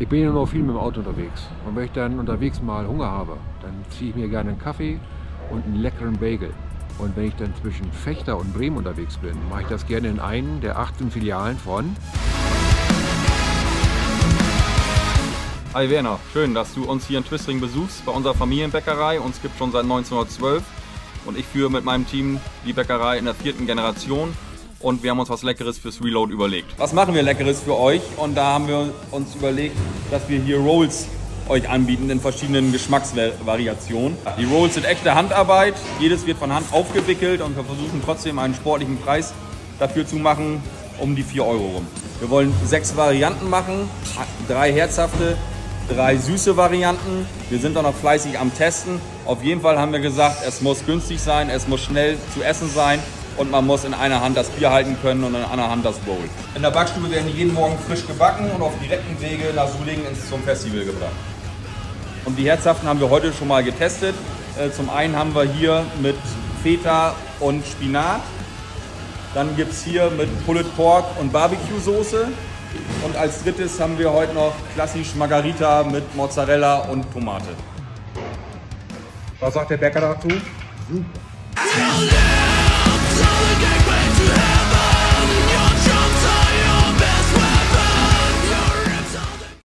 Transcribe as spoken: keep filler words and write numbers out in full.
Ich bin ja noch viel mit dem Auto unterwegs. Und wenn ich dann unterwegs mal Hunger habe, dann ziehe ich mir gerne einen Kaffee und einen leckeren Bagel. Und wenn ich dann zwischen Vechta und Bremen unterwegs bin, mache ich das gerne in einen der achtzehn Filialen von. Hi Werner, schön, dass du uns hier in Twistring besuchst bei unserer Familienbäckerei. Uns gibt es schon seit neunzehnhundertzwölf und ich führe mit meinem Team die Bäckerei in der vierten Generation. Und wir haben uns was Leckeres fürs Reload überlegt. Was machen wir Leckeres für euch? Und da haben wir uns überlegt, dass wir hier Rolls euch anbieten in verschiedenen Geschmacksvariationen. Die Rolls sind echte Handarbeit. Jedes wird von Hand aufgewickelt und wir versuchen trotzdem einen sportlichen Preis dafür zu machen, um die vier Euro rum. Wir wollen sechs Varianten machen, drei herzhafte, drei süße Varianten. Wir sind auch noch fleißig am Testen. Auf jeden Fall haben wir gesagt, es muss günstig sein, es muss schnell zu essen sein. Und man muss in einer Hand das Bier halten können und in der anderen Hand das Bowl. In der Backstube werden die jeden Morgen frisch gebacken und auf direktem Wege nach Sulingen ins zum Festival gebracht. Und die herzhaften haben wir heute schon mal getestet. Zum einen haben wir hier mit Feta und Spinat. Dann gibt es hier mit Pulled Pork und Barbecue-Soße. Und als drittes haben wir heute noch klassisch Margarita mit Mozzarella und Tomate. Was sagt der Bäcker dazu? Super.